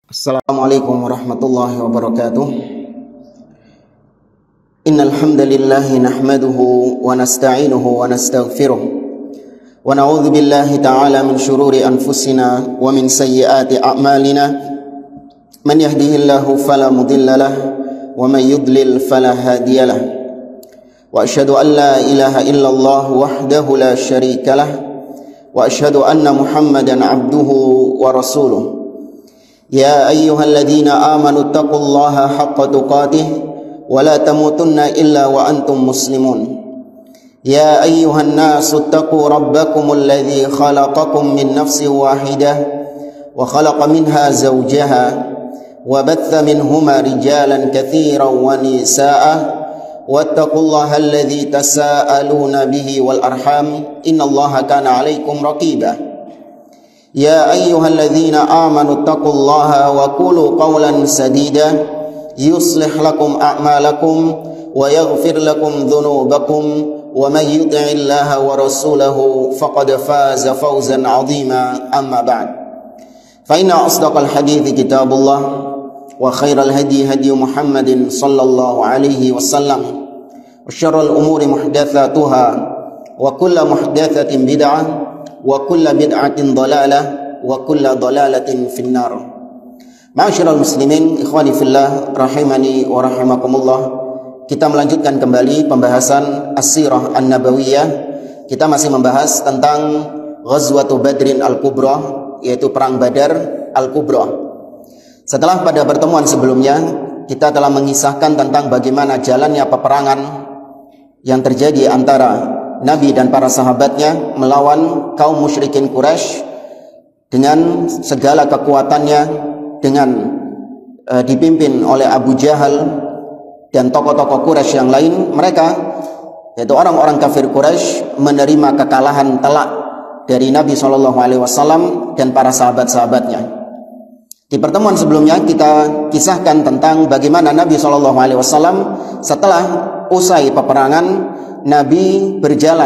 Assalamualaikum warahmatullahi wabarakatuh. Innal hamdalillah nahmaduhu wa nasta'inuhu wa nastaghfiruh wa na'udzu billahi ta'ala min shururi anfusina wa min sayyiati a'malina. Man yahdihillahu fala mudilla lahu wa man yudlil fala hadiya lahu. Wa asyhadu an la ilaha illallah wahdahu la syarika lahu wa asyhadu anna Muhammadan 'abduhu wa rasuluh. يا أيها الذين آمنوا اتقوا الله حق تقاته ولا تموتن إلا وأنتم مسلمون. يا أيها الناس اتقوا ربكم الذي خلقكم من نفس واحدة وخلق منها زوجها وبث منهما رجالا كثيرا ونساء واتقوا الله الذي تساءلون به والأرحام إن الله كان عليكم رقيبا. يا أيها الذين آمنوا اتقوا الله وقولوا قولا سديدا يصلح لكم أعمالكم ويغفر لكم ذنوبكم ومن يطع الله ورسوله فقد فاز فوزا عظيما. أما بعد فإن أصدق الحديث كتاب الله وخير الهدي هدي محمد صلى الله عليه وسلم وشر الأمور محدثاتها وكل محدثة بدعة wa kullu bid'atin dhalalah wa kullu dhalalatin finnar. Ma'asyiral muslimin, ikhwani fillah rahimani wa rahimakumullah. Kita melanjutkan kembali pembahasan As-Sirah An-Nabawiyah. Kita masih membahas tentang Ghazwatu Badrin Al-Kubra, yaitu perang Badar Al-Kubra. Setelah pada pertemuan sebelumnya kita telah mengisahkan tentang bagaimana jalannya peperangan yang terjadi antara Nabi dan para sahabatnya melawan kaum musyrikin Quraisy dengan segala kekuatannya, dengan dipimpin oleh Abu Jahal dan tokoh-tokoh Quraisy yang lain. Mereka, yaitu orang-orang kafir Quraisy, menerima kekalahan telak dari Nabi SAW dan para sahabat-sahabatnya. Di pertemuan sebelumnya kita kisahkan tentang bagaimana Nabi SAW setelah usai peperangan, Nabi berjalan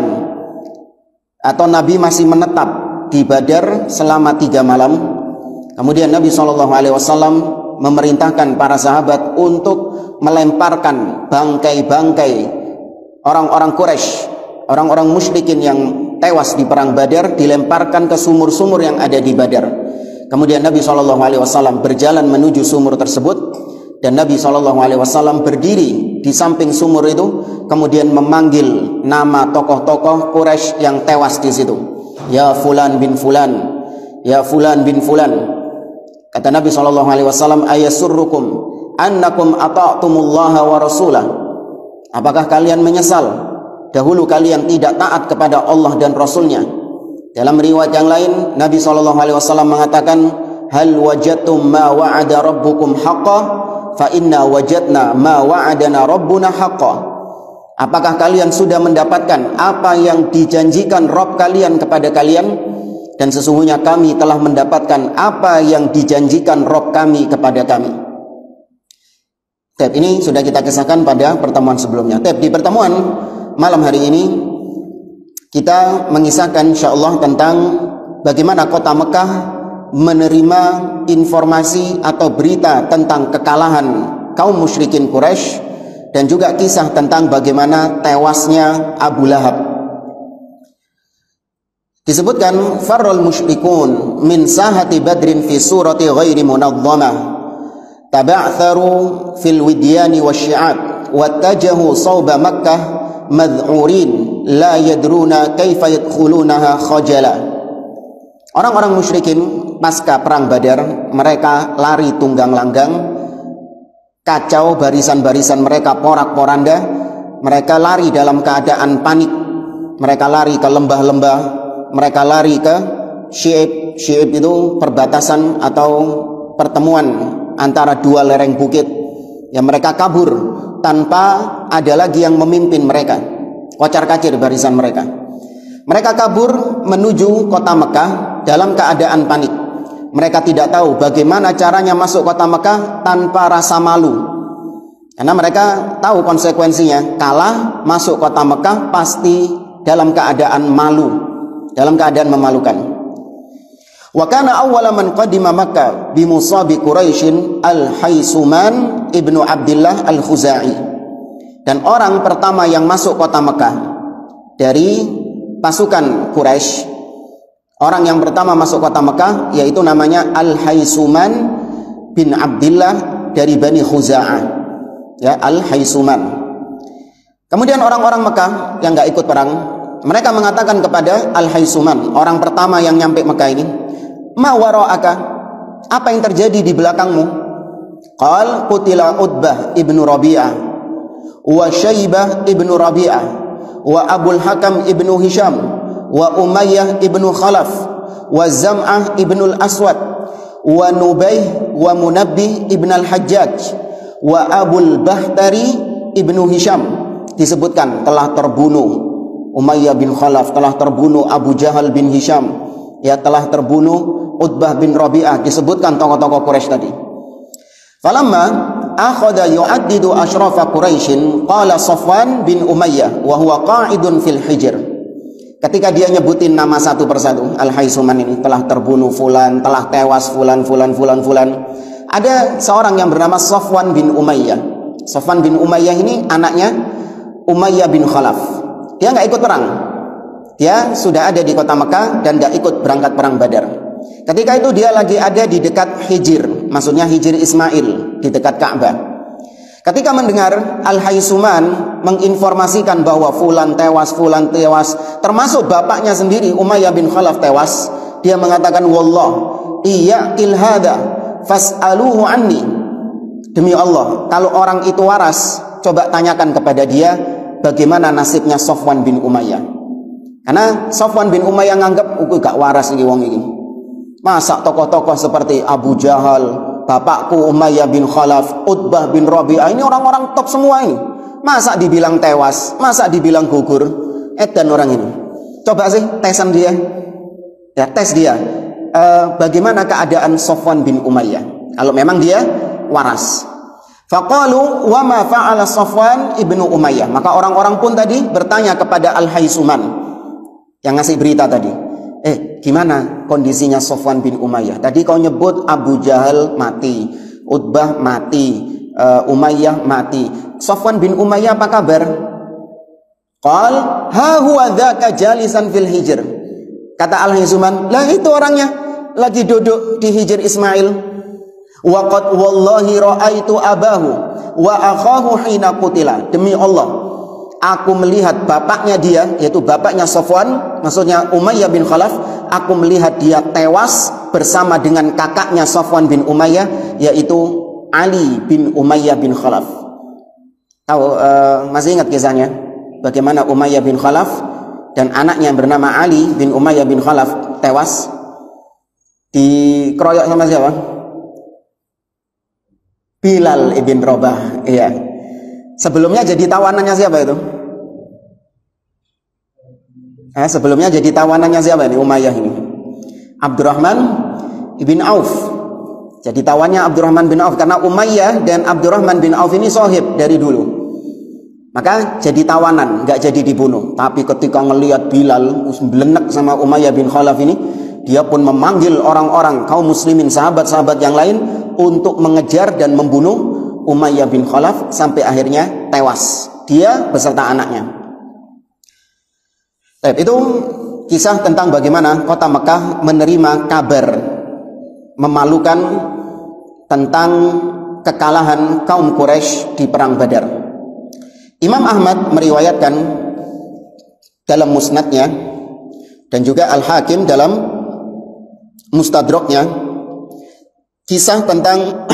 atau Nabi masih menetap di Badar selama 3 malam. Kemudian Nabi SAW memerintahkan para sahabat untuk melemparkan bangkai-bangkai orang-orang Quraisy, orang-orang musyrikin yang tewas di perang Badar, dilemparkan ke sumur-sumur yang ada di Badar. Kemudian Nabi SAW berjalan menuju sumur tersebut, dan Nabi SAW berdiri di samping sumur itu, kemudian memanggil nama tokoh-tokoh Quraisy yang tewas di situ. Ya fulan bin fulan, ya fulan bin fulan. Kata Nabi SAW, ayasurrukum annakum ata'tumullaha wa rasulah. Apakah kalian menyesal dahulu kalian tidak taat kepada Allah dan Rasulnya? Dalam riwayat yang lain, Nabi SAW mengatakan, hal wajadtum ma wa'ada rabbukum haqqan fa inna wajadna ma wa'adana rabbuna haqqan. Apakah kalian sudah mendapatkan apa yang dijanjikan Rabb kalian kepada kalian? Dan sesungguhnya kami telah mendapatkan apa yang dijanjikan Rabb kami kepada kami. Ini sudah kita kisahkan pada pertemuan sebelumnya. Di pertemuan malam hari ini kita mengisahkan insyaallah tentang bagaimana kota Mekah menerima informasi atau berita tentang kekalahan kaum musyrikin Quraisy, dan juga kisah tentang bagaimana tewasnya Abu Lahab. Disebutkan farral musyrikun min sahati badrin fi surati ghairi munadhamah taba'tharu fil widyani wasyi'ab wattajahu sawba Makkah mad'urin la yadruna kaifa yadkhulunaha khajala. Orang-orang musyrikin pasca perang Badar, mereka lari tunggang langgang, kacau barisan-barisan mereka porak-poranda, mereka lari dalam keadaan panik, mereka lari ke lembah-lembah, mereka lari ke Syi'ib. Syi'ib itu perbatasan atau pertemuan antara dua lereng bukit, yang mereka kabur tanpa ada lagi yang memimpin mereka, kocar-kacir barisan mereka. Mereka kabur menuju kota Mekah dalam keadaan panik. Mereka tidak tahu bagaimana caranya masuk kota Mekah tanpa rasa malu. Karena mereka tahu konsekuensinya, kalah masuk kota Mekah pasti dalam keadaan malu, dalam keadaan memalukan. Wa kana awwala man qadima Makkah bi musabi Quraisyin Al-Haisuman ibnu Abdullah Al-Khuzai. Dan orang pertama yang masuk kota Mekah dari pasukan Quraisy, orang yang pertama masuk kota Mekah yaitu namanya Al-Haisuman bin Abdullah dari Bani Khuza'ah. Ya, Al-Haisuman. Kemudian orang-orang Mekah yang enggak ikut perang, mereka mengatakan kepada Al-Haisuman, orang pertama yang nyampe Mekah ini, "Ma wara'aka?" Apa yang terjadi di belakangmu? Qal qutila Utbah ibnu Rabi'ah wa Syaibah ibnu Rabi'ah wa Abul Hakam ibnu Hisham wa Umayyah ibnu Khalaf wa Zam'ah ibnu Al-Aswad wa Nubayh wa Munabbih ibn Al-Hajjaj wa Abul Bahtari ibnu Hisham. Disebutkan telah terbunuh Umayyah bin Khalaf, telah terbunuh Abu Jahal bin Hisham, ya, telah terbunuh Utbah bin Rabi'ah. Disebutkan tokoh-tokoh Quraisy tadi. Falamma akhadha yu'addidu ashrafa Quraisyin qala Safwan bin Umayyah wa huwa qa'idun fil hijr. Ketika dia nyebutin nama satu persatu, Al-Haisuman ini telah terbunuh fulan, telah tewas fulan. Ada seorang yang bernama Safwan bin Umayyah. Safwan bin Umayyah ini anaknya Umayyah bin Khalaf. Dia nggak ikut perang. Dia sudah ada di kota Mekah dan nggak ikut berangkat perang Badar. Ketika itu dia lagi ada di dekat Hijr, maksudnya Hijr Ismail, di dekat Ka'bah. Ketika mendengar Al-Haisuman menginformasikan bahwa fulan tewas, termasuk bapaknya sendiri Umayyah bin Khalaf tewas, dia mengatakan, "Wallah, iyaqil hada fas'aluhu anni." Demi Allah, kalau orang itu waras, coba tanyakan kepada dia bagaimana nasibnya Safwan bin Umayyah. Karena Safwan bin Umayyah nganggap gak waras ini wong ini. Masa tokoh-tokoh seperti Abu Jahal, bapakku Umayyah bin Khalaf, Utbah bin Rabi'ah, ini orang-orang top semua ini. Masa dibilang tewas, masa dibilang gugur? Edan orang ini. Coba sih tesan dia. Ya, tes dia. Bagaimana keadaan Safwan bin Umayyah? Kalau memang dia waras. Faqalu wa ma fa'ala Safwan ibnu Umayyah. Maka orang-orang pun tadi bertanya kepada Al-Haisuman yang ngasih berita tadi. Gimana kondisinya Safwan bin Umayyah? Tadi kau nyebut Abu Jahal mati, Utbah mati, Umayyah mati. Safwan bin Umayyah apa kabar? Qal ha huwa dzaka jalisan fil hijr. Kata Al-Haisuman, lah itu orangnya lagi duduk di Hijr Ismail. Wa qad wallahi ra'aitu abahu wa akhahu hina qutila. Demi Allah, aku melihat bapaknya dia, yaitu bapaknya Safwan, maksudnya Umayyah bin Khalaf, aku melihat dia tewas bersama dengan kakaknya Safwan bin Umayyah, yaitu Ali bin Umayyah bin Khalaf. Tahu, masih ingat kisahnya? Bagaimana Umayyah bin Khalaf dan anaknya yang bernama Ali bin Umayyah bin Khalaf tewas dikeroyok sama siapa? Bilal ibn Rabah. Iya. Sebelumnya jadi tawanannya siapa itu? Sebelumnya jadi tawanannya siapa ini? Umayyah ini. Abdurrahman ibn Auf. Jadi tawannya Abdurrahman bin Auf karena Umayyah dan Abdurrahman bin Auf ini sohib dari dulu. Maka jadi tawanan, nggak jadi dibunuh. Tapi ketika ngelihat Bilal belenek sama Umayyah bin Khalaf ini, dia pun memanggil orang-orang kaum muslimin, sahabat-sahabat yang lain untuk mengejar dan membunuh Umayyah bin Khalaf sampai akhirnya tewas. Dia beserta anaknya. Itu kisah tentang bagaimana kota Mekah menerima kabar memalukan tentang kekalahan kaum Quraisy di perang Badar. Imam Ahmad meriwayatkan dalam musnadnya dan juga Al-Hakim dalam mustadraknya kisah tentang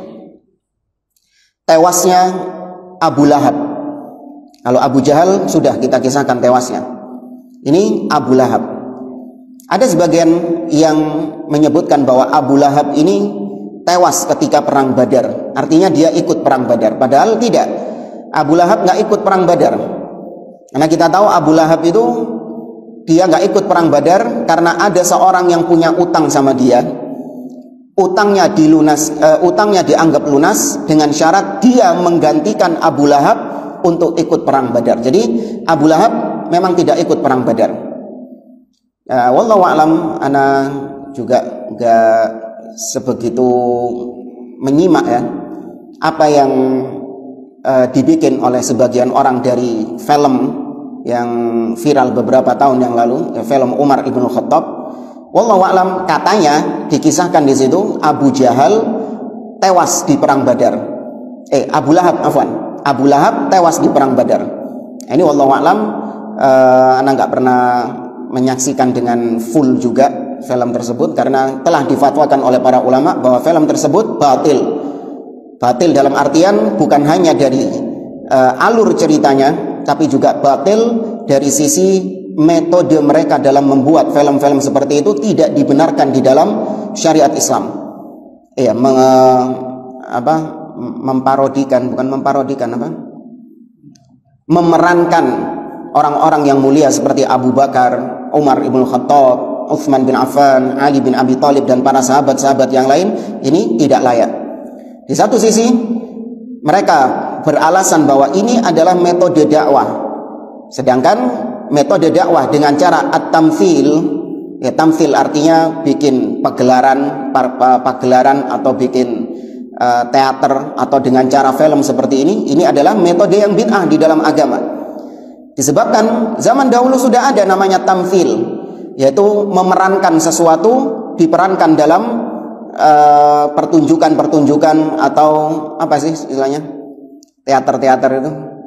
tewasnya Abu Lahab. Kalau Abu Jahal sudah kita kisahkan tewasnya. Ini Abu Lahab. Ada sebagian yang menyebutkan bahwa Abu Lahab ini tewas ketika perang Badar. Artinya dia ikut perang Badar. Padahal tidak. Abu Lahab nggak ikut perang Badar. Karena kita tahu Abu Lahab itu dia nggak ikut perang Badar karena ada seorang yang punya utang sama dia. Utangnya dianggap lunas dengan syarat dia menggantikan Abu Lahab untuk ikut perang Badar. Jadi Abu Lahab memang tidak ikut perang Badar. Wallahu a'lam, ana juga nggak sebegitu menyimak ya apa yang dibikin oleh sebagian orang dari film yang viral beberapa tahun yang lalu, ya, film Umar ibn Khattab. Wallahu a'lam, katanya dikisahkan di situ Abu Jahal tewas di perang Badar. Abu Lahab tewas di perang Badar. Ini wallahu a'lam, anak nggak pernah menyaksikan dengan full juga film tersebut karena telah difatwakan oleh para ulama bahwa film tersebut batil. Batil dalam artian bukan hanya dari alur ceritanya, tapi juga batil dari sisi metode mereka dalam membuat film-film seperti itu tidak dibenarkan di dalam syariat Islam. Iya, memerankan orang-orang yang mulia seperti Abu Bakar, Umar ibn Khattab, Utsman bin Affan, Ali bin Abi Thalib dan para sahabat-sahabat yang lain. Ini tidak layak. Di satu sisi mereka beralasan bahwa ini adalah metode dakwah, sedangkan metode dakwah dengan cara at-tamthil, ya tamthil artinya bikin pagelaran atau bikin teater atau dengan cara film seperti ini adalah metode yang bid'ah di dalam agama. Disebabkan zaman dahulu sudah ada namanya tamthil, yaitu memerankan sesuatu, diperankan dalam pertunjukan-pertunjukan atau apa sih istilahnya, teater-teater itu,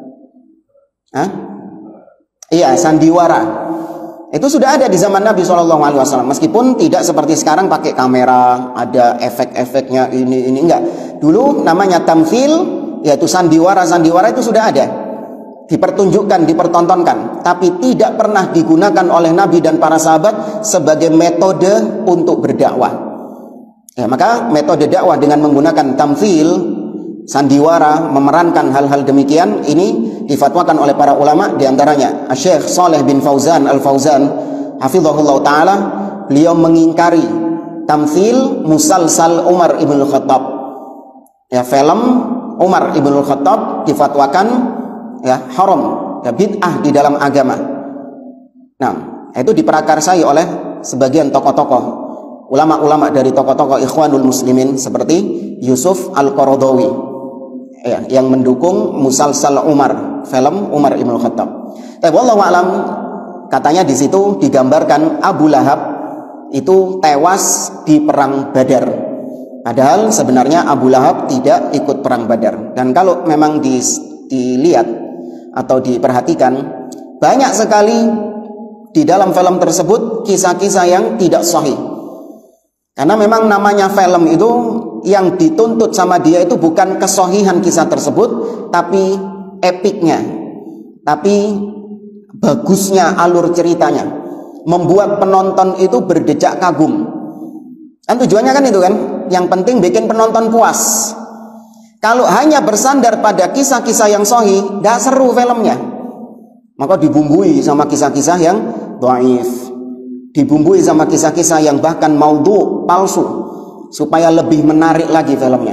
iya, sandiwara. Itu sudah ada di zaman Nabi SAW, meskipun tidak seperti sekarang pakai kamera, ada efek-efeknya ini enggak. Dulu namanya tamthil, yaitu sandiwara itu sudah ada, dipertunjukkan, dipertontonkan, tapi tidak pernah digunakan oleh Nabi dan para sahabat sebagai metode untuk berdakwah. Ya, maka metode dakwah dengan menggunakan tamthil, sandiwara, memerankan hal-hal demikian, ini difatwakan oleh para ulama, diantaranya Syekh Saleh bin Fauzan Al-Fauzan hafizahullah ta'ala. Beliau mengingkari tamthil musalsal Umar ibn Khattab, ya, film Umar ibn Khattab difatwakan ya haram, ya, bid'ah di dalam agama. Nah, itu diprakarsai oleh sebagian tokoh-tokoh ulama-ulama dari tokoh-tokoh Ikhwanul Muslimin seperti Yusuf Al-Qaradawi, ya, yang mendukung musalsal Umar, film Umar ibn Khattab. Tapi wallahu a'lam, katanya di situ digambarkan Abu Lahab itu tewas di perang Badar. Padahal sebenarnya Abu Lahab tidak ikut perang Badar. Dan kalau memang dilihat atau diperhatikan, banyak sekali di dalam film tersebut kisah-kisah yang tidak sahih. Karena memang namanya film itu yang dituntut sama dia itu bukan kesohihan kisah tersebut, tapi epiknya, tapi bagusnya alur ceritanya, membuat penonton itu berdecak kagum. Kan tujuannya kan itu kan, yang penting bikin penonton puas. Kalau hanya bersandar pada kisah-kisah yang sahih, gak seru filmnya. Maka dibumbui sama kisah-kisah yang dhaif, dibumbui sama kisah-kisah yang bahkan maudhu, palsu, supaya lebih menarik lagi filmnya.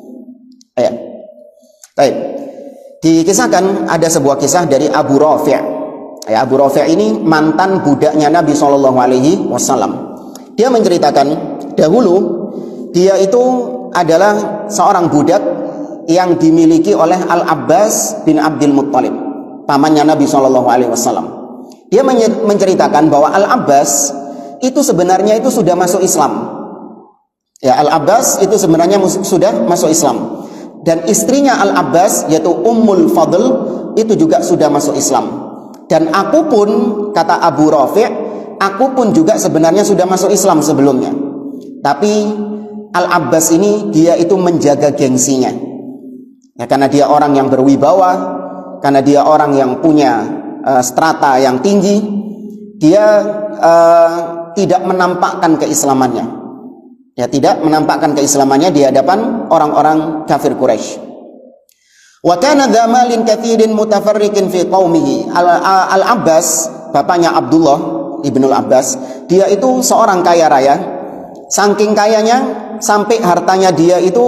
Baik. Dikisahkan ada sebuah kisah dari Abu Rafi'. Abu Rafi' ini mantan budaknya Nabi SAW. Dia menceritakan dahulu dia itu adalah seorang budak yang dimiliki oleh Al-Abbas bin Abdul Muttalib, pamannya Nabi SAW. Dia menceritakan bahwa Al-Abbas itu sebenarnya itu sudah masuk Islam. Ya, Al-Abbas itu sebenarnya sudah masuk Islam. Dan istrinya Al-Abbas yaitu Ummul Fadl itu juga sudah masuk Islam. Dan aku pun, kata Abu Rafi', aku pun juga sebenarnya sudah masuk Islam sebelumnya. Tapi Al-Abbas ini dia itu menjaga gengsinya. Ya, karena dia orang yang berwibawa, karena dia orang yang punya strata yang tinggi, dia tidak menampakkan keislamannya. Ya, tidak menampakkan keislamannya di hadapan orang-orang kafir Quraisy. Wa kana dzamalin katsirin mutafarriqin fi qaumihi. Al-Abbas, bapaknya Abdullah ibnul Abbas, dia itu seorang kaya raya. Saking kayanya sampai hartanya dia itu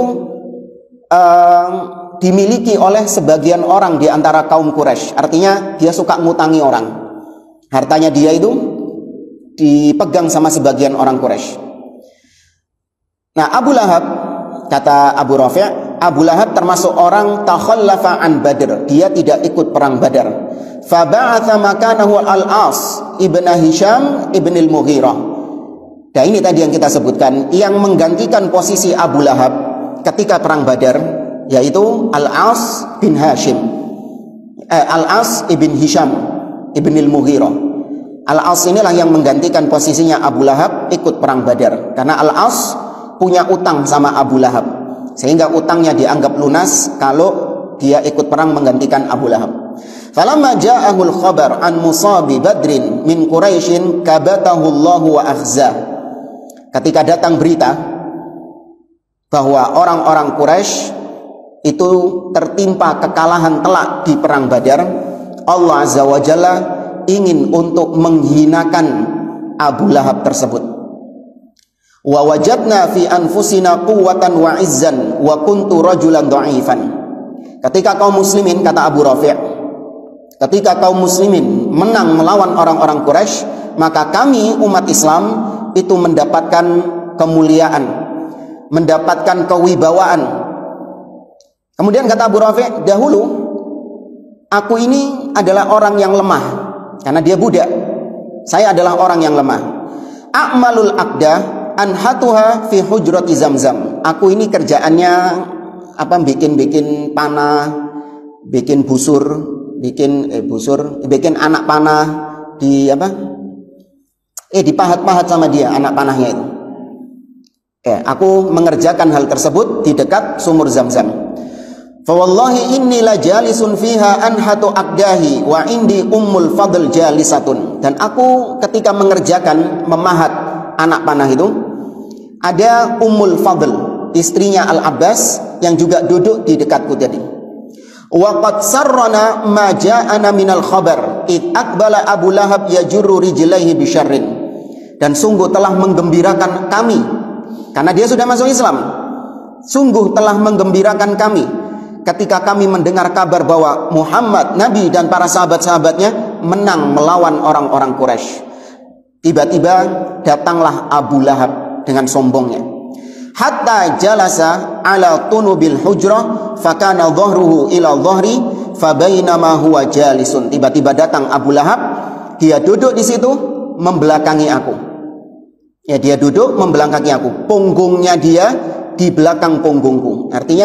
dimiliki oleh sebagian orang di antara kaum Quraisy. Artinya dia suka ngutangi orang. Hartanya dia itu dipegang sama sebagian orang Quraisy. Nah, Abu Lahab, kata Abu Rafi', Abu Lahab termasuk orang takhallafa an Badr. Dia tidak ikut perang Badar. Fa ba'atha makanahu Al-As ibn Hisham ibn al-Mughirah. Nah, ini tadi yang kita sebutkan, yang menggantikan posisi Abu Lahab ketika perang Badar, yaitu Al-As bin Hashim. Al-As ibn Hisham ibn al-Mughirah. Al-As inilah yang menggantikan posisinya Abu Lahab ikut perang Badar. Karena Al-As punya utang sama Abu Lahab, sehingga utangnya dianggap lunas kalau dia ikut perang menggantikan Abu Lahab. Falamma ja'ahul khabar an musabi Badrin min Quraisyin kabatahu Allah wa akhza. Ketika datang berita bahwa orang-orang Quraisy itu tertimpa kekalahan telak di perang Badar, Allah Azza wa Jalla ingin untuk menghinakan Abu Lahab tersebut. Wa wajadna fi anfusina quwwatan wa izzan wa kuntu rajulan dha'ifan. Ketika kaum muslimin, kata Abu Rafi', ketika kaum muslimin menang melawan orang-orang Quraisy, maka kami umat Islam itu mendapatkan kemuliaan, mendapatkan kewibawaan. Kemudian kata Abu Rafi', dahulu aku ini adalah orang yang lemah karena dia budak. Saya adalah orang yang lemah. A'malul aqdah anhatuha fi hujrati Zamzam. Aku ini kerjaannya bikin panah, bikin busur, bikin anak panah dipahat-pahat sama dia anak panahnya itu. Aku mengerjakan hal tersebut di dekat sumur Zamzam. Fa wallahi inni la jalisun fiha anhatu aqdahi wa indi ummul fadl jalisatun. Dan aku ketika mengerjakan memahat anak panah itu, ada Ummul Fadl, istrinya Al-Abbas, yang juga duduk di dekatku tadi. Wa qad sarrana ma ja'ana minal khabar id aqbala Abu Lahab yajurru rijlaihi bisyarrin. Dan sungguh telah menggembirakan kami, karena dia sudah masuk Islam, sungguh telah menggembirakan kami ketika kami mendengar kabar bahwa Muhammad, Nabi dan para sahabat-sahabatnya menang melawan orang-orang Quraisy. Tiba-tiba datanglah Abu Lahab dengan sombongnya. Hatta jalasa ala tunubil hujrah fakana dhahruhu ila dhahri fabainama huwa jalisun. Tiba-tiba datang Abu Lahab, dia duduk di situ membelakangi aku. Ya, dia duduk membelakangi aku. Punggungnya dia di belakang punggungku. Artinya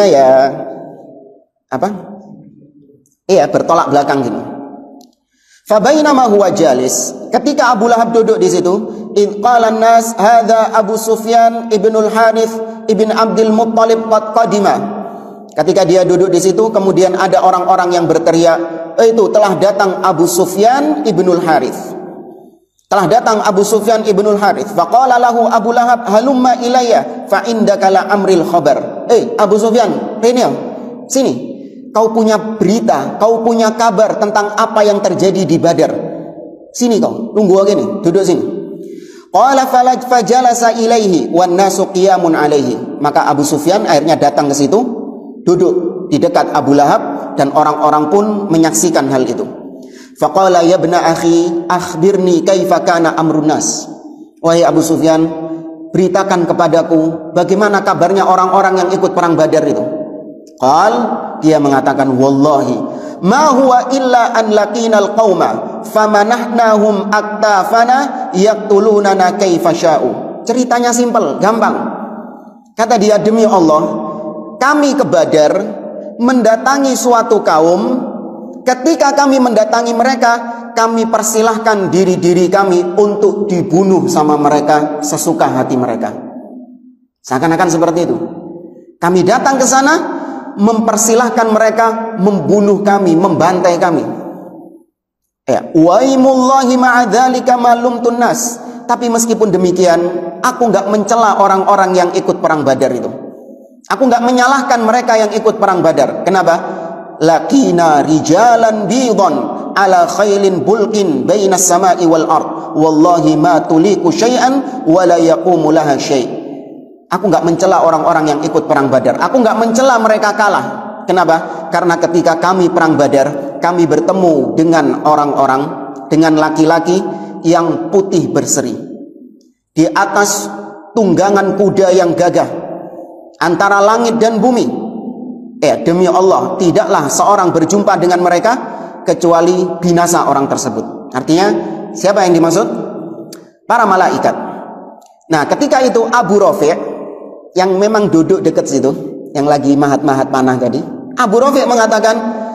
bertolak belakang gitu. Fabainama huwa jalis, ketika Abu Lahab duduk di situ, id qala an-nas hadza Abu Sufyan ibnul Harith ibn Abdul Muttalib qad qadima. Ketika dia duduk di situ, kemudian ada orang-orang yang berteriak, itu telah datang Abu Sufyan ibnul Harith. Telah datang Abu Sufyan ibnul Harith. Faqala lahu Abu Lahab halumma ilayya fa indaka la amril khabar. Abu Sufyan, sini. Kau punya berita, kau punya kabar tentang apa yang terjadi di Badar. Sini kau, tunggu aja nih, duduk sini. Qala fajalasa ilaihi wan nasu qiyamun alaihi. Maka Abu Sufyan akhirnya datang ke situ, duduk di dekat Abu Lahab, dan orang-orang pun menyaksikan hal itu. Faqala ya ibna akhi akhbirni kaifa kana amrun nas. Wahai Abu Sufyan, beritakan kepadaku bagaimana kabarnya orang-orang yang ikut perang Badar itu. Dia mengatakan, wallahi ma huwa illa an laqinal qauma famanahnahum aktafana yaqtulunana kaifa sya'u. Ceritanya simpel, gampang. Kata dia, demi Allah, kami ke Badar mendatangi suatu kaum. Ketika kami mendatangi mereka, kami persilahkan diri-diri kami untuk dibunuh sama mereka sesuka hati mereka. Seakan-akan seperti itu. Kami datang ke sana, mempersilahkan mereka membunuh kami, membantai kami. Waimullahi ma'adzalika malumtun nas. Tapi meskipun demikian, aku nggak mencela orang-orang yang ikut perang Badar itu. Aku nggak menyalahkan mereka yang ikut perang Badar. Kenapa? Laqina rijalan bidon ala khailin bulqin bainas sama'i wal ard. Wallahi ma tuliku syai'an wa la yaqumu laha syai'. Aku nggak mencela orang-orang yang ikut perang Badar. Aku nggak mencela mereka kalah. Kenapa? Karena ketika kami perang Badar, kami bertemu dengan orang-orang, dengan laki-laki yang putih berseri. Di atas tunggangan kuda yang gagah antara langit dan bumi. Demi Allah, tidaklah seorang berjumpa dengan mereka kecuali binasa orang tersebut. Artinya, siapa yang dimaksud? Para malaikat. Nah, ketika itu Abu Rafi' yang memang duduk dekat situ, yang lagi mahat-mahat panah tadi, Abu Rafi' mengatakan,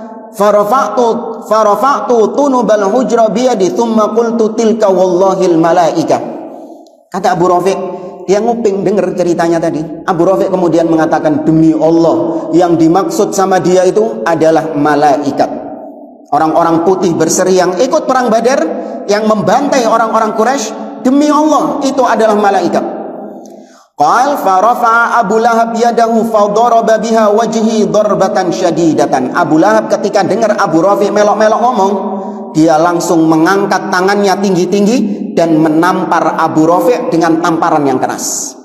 farafa'tu tunubal hujra biyadi thumma qultu tilka wallahil malaika. Kata Abu Rafi', dia nguping dengar ceritanya tadi. Abu Rafi' kemudian mengatakan, demi Allah, yang dimaksud sama dia itu adalah malaikat. Orang-orang putih berseri yang ikut perang Badar, yang membantai orang-orang Quraisy, demi Allah, itu adalah malaikat. Qal farafa'a Abu Lahab yadahu fadaraba biha wajhi darbatan syadidatan. Abu Lahab ketika dengar Abu Rafi' melok-melok ngomong, dia langsung mengangkat tangannya tinggi-tinggi dan menampar Abu Rafi' dengan tamparan yang keras.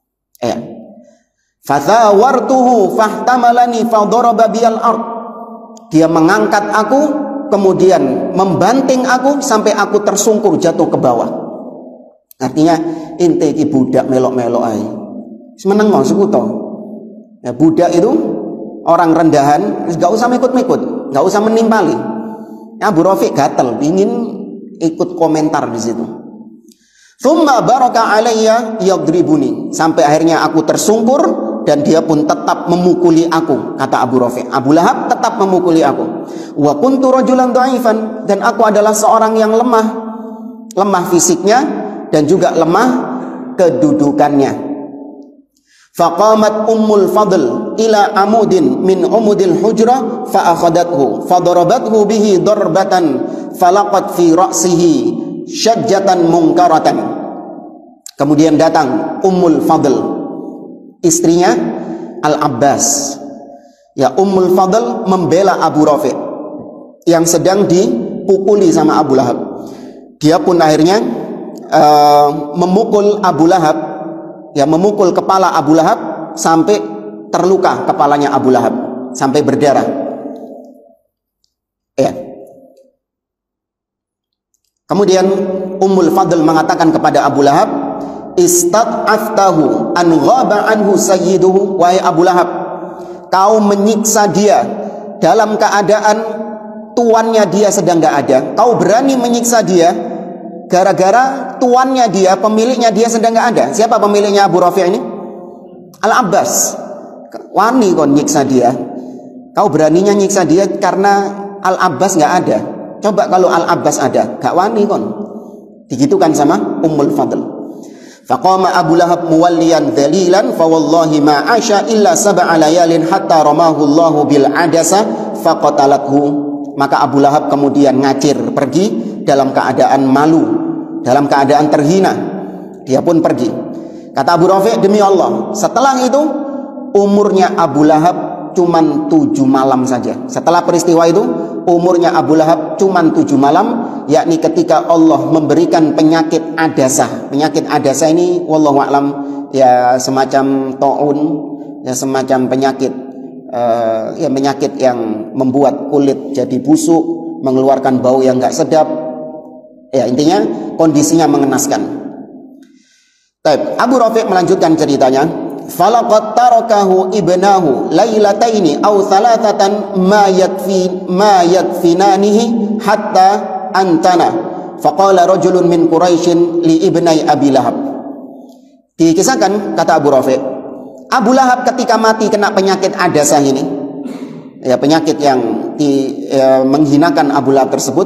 Fathawartuhu fahtamalani fadaraba biyal ard. Dia mengangkat aku, kemudian membanting aku sampai aku tersungkur jatuh ke bawah. Artinya inti ki budak melok-melok ae. Semeneng mau sekuto. Ya, budak itu orang rendahan, enggak usah mikut-mikut, enggak usah menimpali. Ya, Abu Rafi' gatel, ingin ikut komentar di situ. Tsumma baraka alayya yadribuni, sampai akhirnya aku tersungkur dan dia pun tetap memukuli aku, kata Abu Rafi'. Abu Lahab tetap memukuli aku. Wa kuntu rajulan dhaifan, dan aku adalah seorang yang lemah fisiknya dan juga lemah kedudukannya. Faqamat Ummul Fadl ila amudin min umudil hujrah fa akhadathu fadarabathu bihi darbatan falaqat fi ra'sihi syajjatan munkaratan. Kemudian datang Ummul Fadl, istrinya Al-Abbas. Ya, Ummul Fadl membela Abu Rafi' yang sedang dipukuli sama Abu Lahab. Dia pun akhirnya memukul Abu Lahab, ya, memukul kepala Abu Lahab sampai terluka kepalanya Abu Lahab, sampai berdarah. Ya. Kemudian Ummul Fadl mengatakan kepada Abu Lahab, istad'aftahu an ghaba anhu sayyiduhu. Wahai Abu Lahab, kau menyiksa dia dalam keadaan tuannya dia sedang gak ada. Kau berani menyiksa dia gara-gara tuannya dia, pemiliknya dia sedang gak ada. Siapa pemiliknya Abu Rafi' ini? Al-Abbas. Wani kon nyiksa dia. Kau beraninya nyiksa dia karena Al-Abbas gak ada. Coba kalau Al-Abbas ada, gak wani kon. Digitukan sama Ummul Fadl. Faqama Abu Lahab muwalliyan dhalilan fa wallahi ma asha illa sab'a layalin hatta ramahu Allahu bil adasa faqatalathu. Maka Abu Lahab kemudian ngacir pergi dalam keadaan malu, dalam keadaan terhina. Dia pun pergi. Kata Abu Rafi', demi Allah, setelah itu umurnya Abu Lahab cuman 7 malam saja. Setelah peristiwa itu umurnya Abu Lahab cuman 7 malam, yakni ketika Allah memberikan penyakit adasah. Penyakit adasah ini wallahu a'lam ya semacam taun, ya semacam penyakit ya penyakit yang membuat kulit jadi busuk, mengeluarkan bau yang enggak sedap. Ya, intinya kondisinya mengenaskan. Baik, Abu Rafi' melanjutkan ceritanya. Falaqad tarakahu ibnahu lailataini aw thalathatan ma yakfinanihi hatta antana. Faqala rajulun min Quraisyin li ibnai Abi Lahab. Dikisahkan, kata Abu Rafi', Abu Lahab ketika mati kena penyakit adasah ini, ya penyakit yang menghinakan Abu Lahab tersebut.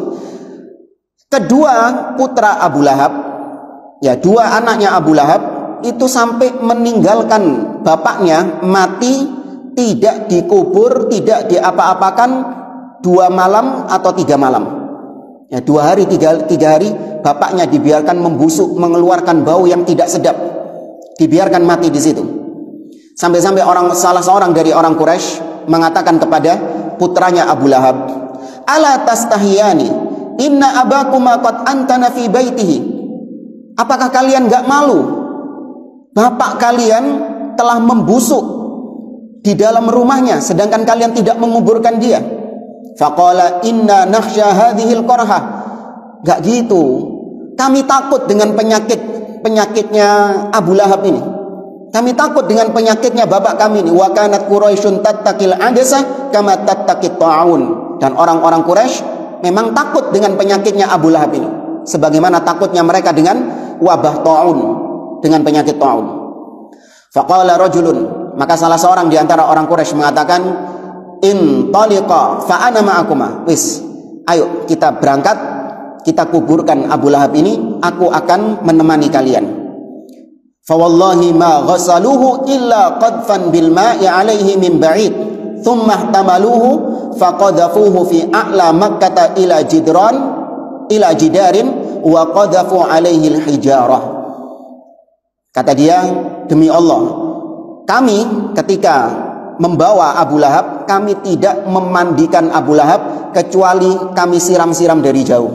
Kedua putra Abu Lahab, ya dua anaknya Abu Lahab itu sampai meninggalkan bapaknya mati, tidak dikubur, tidak diapa-apakan 2 malam atau 3 malam. Ya 2 hari 3 hari bapaknya dibiarkan membusuk, mengeluarkan bau yang tidak sedap, dibiarkan mati di situ. Sampai-sampai salah seorang dari orang Quraisy mengatakan kepada putranya Abu Lahab, ala tastahiyani inna abakuma qad antana fi baitihi. Apakah kalian gak malu? Bapak kalian telah membusuk di dalam rumahnya sedangkan kalian tidak menguburkan dia. Faqala inna nakhsha hadhil qarha. Gak gitu. Kami takut dengan penyakit penyakitnya Abu Lahab ini. Kami takut dengan penyakitnya bapak kami ini. Wa kanat Quraisyun tattaqil adasa kama tattaqit ta'un. Dan orang-orang Quraisy memang takut dengan penyakitnya Abu Lahab ini, sebagaimana takutnya mereka dengan wabah ta'un, dengan penyakit ta'un. Faqala rajulun, maka salah seorang di antara orang Quraisy mengatakan, in taliqa fa ana ma'akuma. Wis, ayo kita berangkat, kita kuburkan Abu Lahab ini, aku akan menemani kalian. Fa wallahi ma ghasaluhu illa qadfan bil ma'i alaihi min ba'id, thumma ihtamaluhu faqadhafuhu fi a'la Makkah ila jidarin wa qadhafu alaihi al-hijarah. Kata dia, demi Allah, kami ketika membawa Abu Lahab, kami tidak memandikan Abu Lahab kecuali kami siram-siram dari jauh.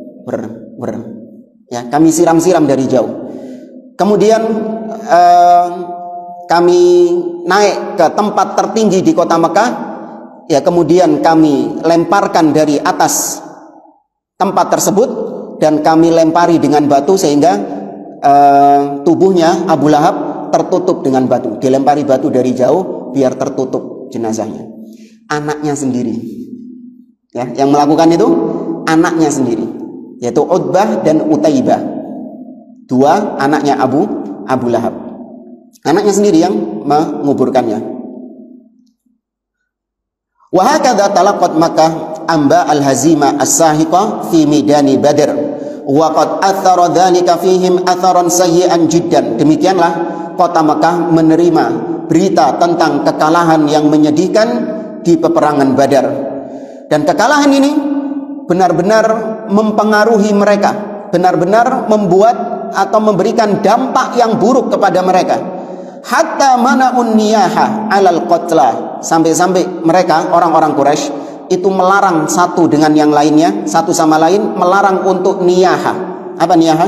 Ya, kami siram-siram dari jauh. Kemudian kami naik ke tempat tertinggi di kota Mekah. Ya, kemudian kami lemparkan dari atas tempat tersebut dan kami lempari dengan batu sehingga tubuhnya Abu Lahab tertutup dengan batu. Dilempari batu dari jauh biar tertutup jenazahnya. Anaknya sendiri, ya, yang melakukan itu anaknya sendiri, yaitu Utbah dan Utaibah, dua anaknya Abu Lahab. Anaknya sendiri yang menguburkannya. Wa hakadha talaqat Makkah amba al-hazima as-sahiqa fi midani Badr wa qad athara dhalika fihim atharan sayyi'an jiddan. Demikianlah kota Makkah menerima berita tentang kekalahan yang menyedihkan di peperangan Badar. Dan kekalahan ini benar-benar mempengaruhi mereka, benar-benar membuat atau memberikan dampak yang buruk kepada mereka. Hatta mana'un niyaha 'alal qatla, sampai-sampai mereka orang-orang Quraisy itu melarang satu dengan yang lainnya, satu sama lain melarang untuk niyaha. Apa niyaha?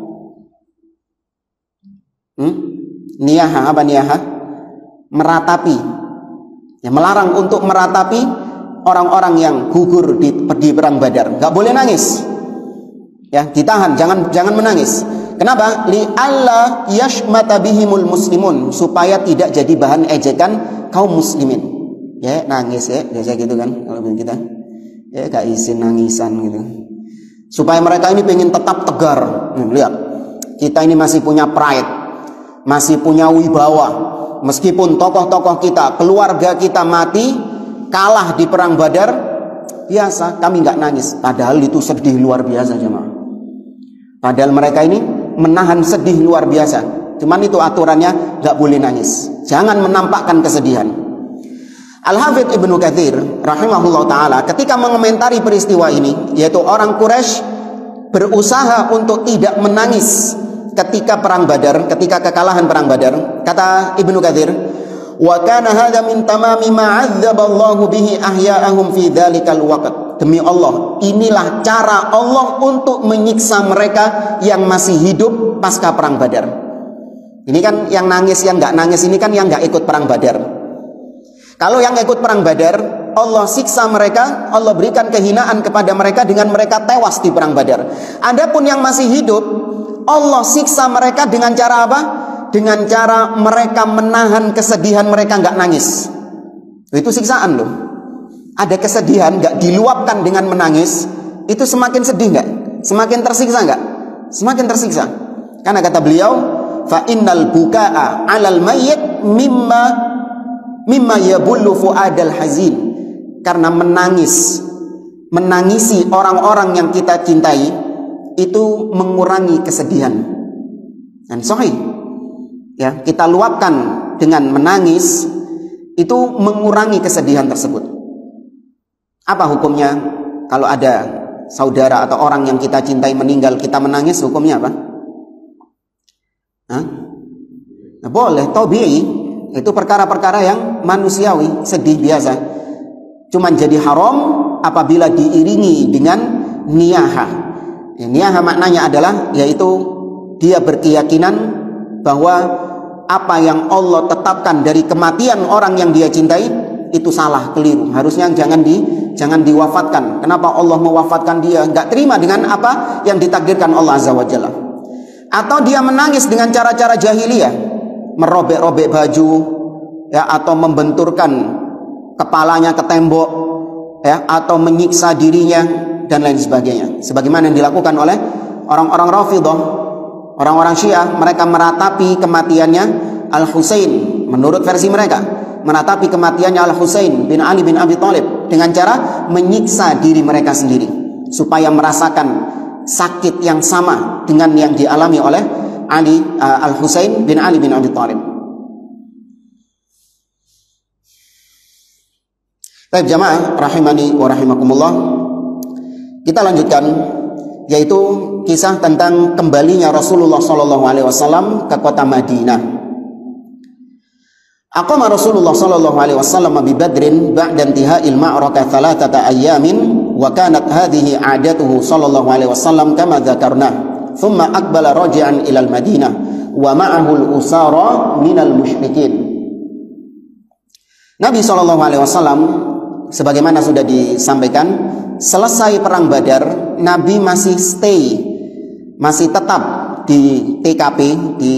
Niyaha, apa niyaha? Meratapi. Ya, melarang untuk meratapi orang-orang yang gugur di perang Badar. Enggak boleh nangis. Ya, ditahan, jangan menangis. Kenapa? Li alla yashmata bihimul muslimun, supaya tidak jadi bahan ejekan kaum muslimin. Ya, nangis ya, biasa gitu kan kalau kita. Ya, gak izin nangisan gitu. Supaya mereka ini pengen tetap tegar. Lihat, kita ini masih punya pride, masih punya wibawa. Meskipun tokoh-tokoh kita, keluarga kita mati, kalah di perang Badar, biasa kami nggak nangis. Padahal itu sedih luar biasa, jemaah. Padahal mereka ini menahan sedih luar biasa. Cuman itu aturannya, nggak boleh nangis. Jangan menampakkan kesedihan. Al-Hafidz Ibnu Katsir rahimahullah ta'ala ketika mengomentari peristiwa ini, yaitu orang Quraisy berusaha untuk tidak menangis ketika perang Badar, ketika kekalahan perang Badar. Kata Ibnu Katsir, wa kana hadza min tamami ma 'adzaballahu bihi ahya'ahum fi dzalikal waqt. Demi Allah, inilah cara Allah untuk menyiksa mereka yang masih hidup pasca perang Badar. Ini kan yang nangis, yang nggak nangis ini kan yang nggak ikut perang Badar. Kalau yang ikut perang Badar, Allah siksa mereka, Allah berikan kehinaan kepada mereka dengan mereka tewas di perang Badar. Adapun yang masih hidup, Allah siksa mereka dengan cara apa? Dengan cara mereka menahan kesedihan, mereka nggak nangis. Itu siksaan loh. Ada kesedihan nggak diluapkan dengan menangis, itu semakin sedih nggak? Semakin tersiksa nggak? Semakin tersiksa. Karena kata beliau, fa innal bukaa 'alal mayyit mimma yabullu fuadal hazin. Karena menangisi orang-orang yang kita cintai itu mengurangi kesedihan. Dan sahih, ya, kita luapkan dengan menangis itu mengurangi kesedihan tersebut. Apa hukumnya kalau ada saudara atau orang yang kita cintai meninggal, kita menangis, hukumnya apa? Nah, boleh, tabi'i, itu perkara-perkara yang manusiawi, sedih biasa. Cuman jadi haram apabila diiringi dengan niyaha. Ya, niyaha maknanya adalah yaitu dia berkeyakinan bahwa apa yang Allah tetapkan dari kematian orang yang dia cintai itu salah, keliru. Harusnya jangan diwafatkan. Kenapa Allah mewafatkan dia? Enggak terima dengan apa yang ditakdirkan Allah Azza wa Jalla. Atau dia menangis dengan cara-cara jahiliyah, merobek-robek baju, ya, atau membenturkan kepalanya ke tembok, ya, atau menyiksa dirinya dan lain sebagainya. Sebagaimana yang dilakukan oleh orang-orang Rafidhah, orang-orang Syiah. Mereka meratapi kematiannya Al-Husain, menurut versi mereka, meratapi kematiannya Al-Husain bin Ali bin Abi Thalib dengan cara menyiksa diri mereka sendiri supaya merasakan sakit yang sama dengan yang dialami oleh Al-Husain bin Ali bin Abi Thalib. Baik jamaah rahimani wa rahimakumullah, kita lanjutkan, yaitu kisah tentang kembalinya Rasulullah SAW ke kota Madinah. Aqama Rasulullah SAW bi Badrin ba'da intihai al-ma'rakah 3 ayamin wa kanat hadhihi 'adatuhu sallallahu alaihi wasallam kama dzakarna. Thumma aqbala raji'an ila al-Madinah wa ma'ahu al-usara minal musyrikin. Nabi SAW, sebagaimana sudah disampaikan, selesai perang Badar, Nabi masih stay, masih tetap di TKP, di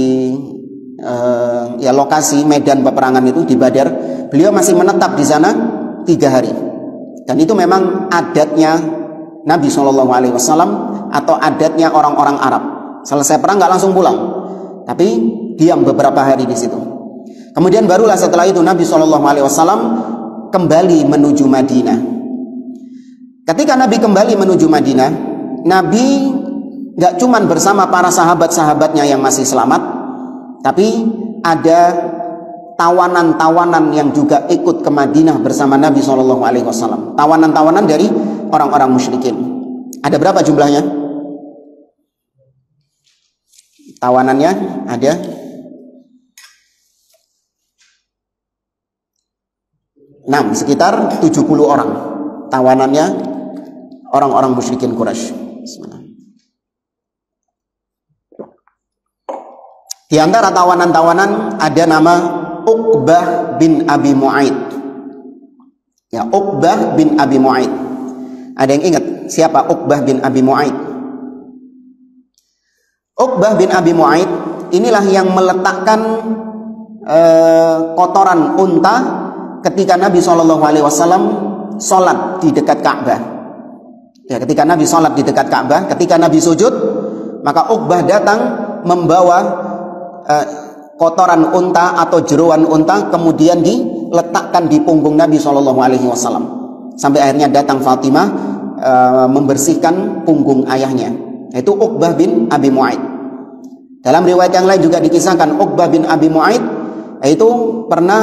lokasi medan peperangan itu di Badar. Beliau masih menetap di sana 3 hari. Dan itu memang adatnya Nabi SAW atau adatnya orang-orang Arab. Selesai perang nggak langsung pulang, tapi diam beberapa hari di situ. Kemudian barulah setelah itu Nabi SAW kembali menuju Madinah. Ketika Nabi kembali menuju Madinah, Nabi nggak cuman bersama para sahabat-sahabatnya yang masih selamat, tapi ada tawanan-tawanan yang juga ikut ke Madinah bersama Nabi SAW. Tawanan-tawanan dari orang-orang musyrikin. Ada berapa jumlahnya? Tawanannya ada 6, sekitar 70 orang. Tawanannya orang-orang musyrikin Quraisy. Bismillah. Di antara tawanan-tawanan ada nama Uqbah bin Abi Mu'aid. Ya, Uqbah bin Abi Mu'aid. Ada yang ingat siapa Uqbah bin Abi Mu'aid? Uqbah bin Abi Mu'aid inilah yang meletakkan kotoran unta ketika Nabi SAW sholat di dekat Ka'bah. Ya, ketika Nabi sholat di dekat Ka'bah, ketika Nabi sujud, maka Uqbah datang membawa kotoran unta atau jeruan unta, kemudian diletakkan di punggung Nabi SAW. Sampai akhirnya datang Fatimah membersihkan punggung ayahnya, yaitu Uqbah bin Abi Mu'aid. Dalam riwayat yang lain juga dikisahkan Uqbah bin Abi Mu'aid yaitu pernah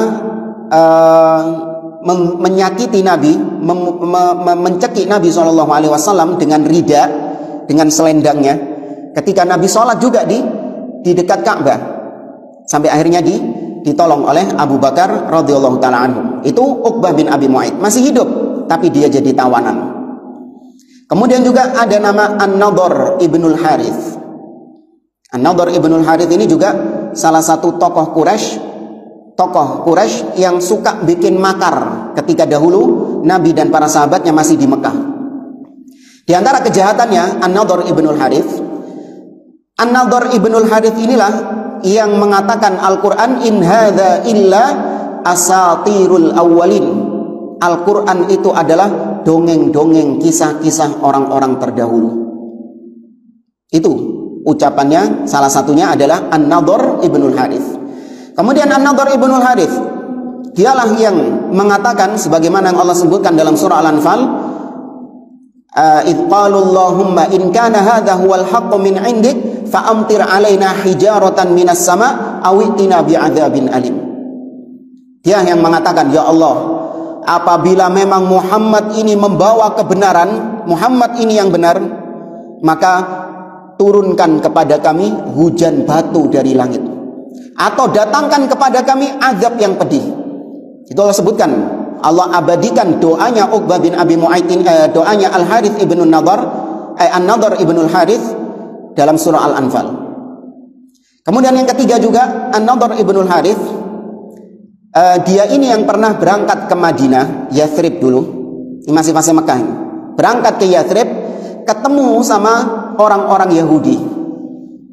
menyakiti Nabi, mencekik Nabi SAW dengan rida, dengan selendangnya, ketika Nabi sholat juga di dekat Ka'bah, sampai akhirnya ditolong oleh Abu Bakar radhiyallahu taala anhu. Itu Uqbah bin Abi Mu'aid, masih hidup tapi dia jadi tawanan. Kemudian juga ada nama An-Nadhr ibnul Harith. An-Nadhr ibnul Harith ini juga salah satu tokoh Quraisy yang suka bikin makar ketika dahulu Nabi dan para sahabatnya masih di Mekah. Di antara kejahatannya An-Nadhr ibnul Harith, An-Nadhr ibnul Harith inilah yang mengatakan Al-Quran in hadza illa asatirul awwalin. Al-Quran itu adalah dongeng-dongeng, kisah-kisah orang-orang terdahulu. Itu ucapannya, salah satunya adalah An-Nadhr ibnul Harith. Kemudian An-Nadhr ibnul Harith, dialah yang mengatakan sebagaimana yang Allah sebutkan dalam surah Al-Anfal, idh qalu Allahumma in kana hadha huwal haqqu min 'indik fa'amtir 'alaina hijaratan minas sama' aw itina bi'adzabin alim. Dia yang mengatakan, ya Allah, apabila memang Muhammad ini membawa kebenaran, Muhammad ini yang benar, maka turunkan kepada kami hujan batu dari langit, atau datangkan kepada kami azab yang pedih. Itu Allah sebutkan, Allah abadikan doanya Uqbah bin Abi Mu'aid, doanya Al-Harith ibn An-Nadhr ibnul Harith dalam surah Al-Anfal. Kemudian yang ketiga juga An-Nadhr ibnul Harith, dia ini yang pernah berangkat ke Madinah, Yathrib dulu, ini masih fase Mekah ini. Berangkat ke Yathrib, ketemu sama orang-orang Yahudi.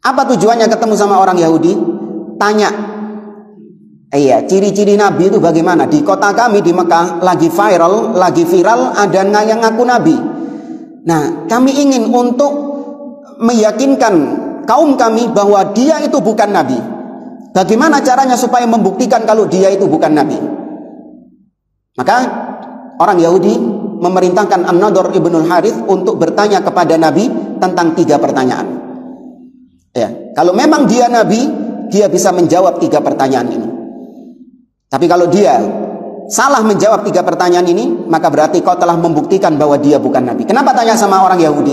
Apa tujuannya ketemu sama orang Yahudi? Tanya, iya, ciri-ciri Nabi itu bagaimana? Di kota kami di Mekah lagi viral ada yang ngaku Nabi. Nah, kami ingin untuk meyakinkan kaum kami bahwa dia itu bukan Nabi. Bagaimana caranya supaya membuktikan kalau dia itu bukan Nabi? Maka orang Yahudi memerintahkan An-Nadhr ibnul Harith untuk bertanya kepada Nabi tentang 3 pertanyaan. Ya, kalau memang dia Nabi, dia bisa menjawab 3 pertanyaan ini. Tapi kalau dia salah menjawab 3 pertanyaan ini, maka berarti kau telah membuktikan bahwa dia bukan Nabi. Kenapa tanya sama orang Yahudi?